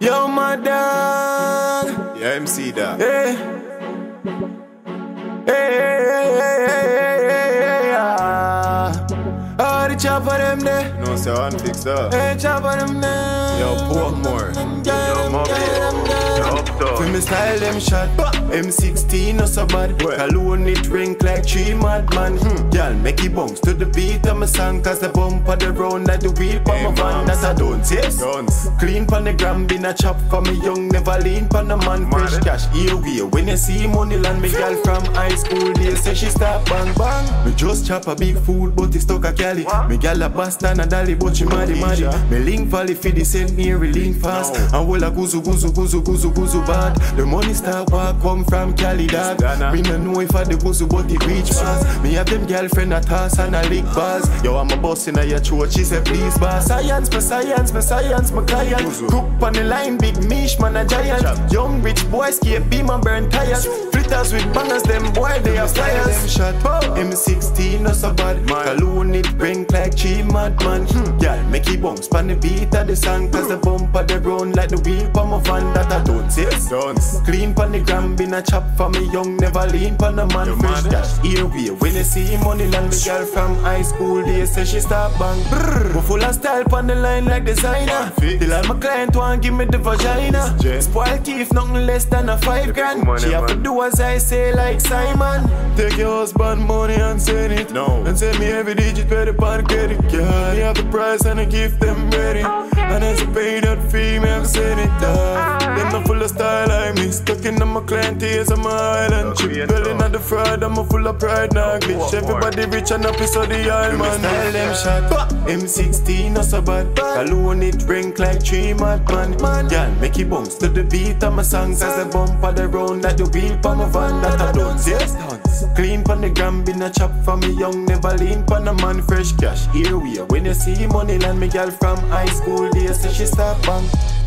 Yo, my dog. Yeah, MC that. Hey. Hey. Oh, the chopper them there. No, say I fix that. Hey, chopper them there. Yo, Portmore. Yo, Mobby. For me style them shot. M16 not so bad. Cologne it ring like 3 madman. Y'all make it bounce to the beat of my song. Cause the bumper the round like the wheel on my van. That I don't taste. Clean pan the gram, been a chop for me young. Never lean pan the man. Fresh cash, here we. When you see money land, me girl from high school days say she start bang bang. Me just chop a big food, but it's stuck a Cali. Me girl a Boston and Dali, but she maddy. Me link valley for the St. Mary link fast. And well a guzu bad. The money start walk come from Cali dog. Me no know if I the guzu but it reach fast. Me have them girlfriend a toss and a lick bars. Yo I'm a boss in a your throat, she say please boss. Science, my client. Cook on the line, big mish man a giant. Young rich boys skate beam and burn tires. Flitters with bangers, them boy they have flyers. Them shot M16 not so bad. Cologne it ring like 3 madman. Girl make it bounce pan the beat of the song. Cause the bumper the round like the wheel on my van. That I don't say. Clean pan the gram, been a chop for me young. Never lean pan the man. Fresh cash, here we. When you see money land, the girl from high school days say she start bang. Go full of style pan the line like designer. Till all my client want give me the vagina. Spoil thief, nothing less than a 5 grand. She have to do as I say like Simon. Take your husband money and send it. And send me every digit where the pan credit. Yeah, you have the price and I give them ready. And as I pay that fee, me I send it down. Them not full of style like me. Stuck in my client ears, I'm a island chip. Belling at the fraud, I'm a full of pride now glitch. Everybody rich and happy so the island man. Style them shot. M16 not so bad. Cologne it ring like 3 madman. Girl make it bounce to the beat of my songs. As the bumper the round like the wheel on my van. That I don't say. Clean pan the gram, been a chop for me young. Never lean pan a man. Fresh cash, here we are. When you see money land, me girl from high school days say she start bang.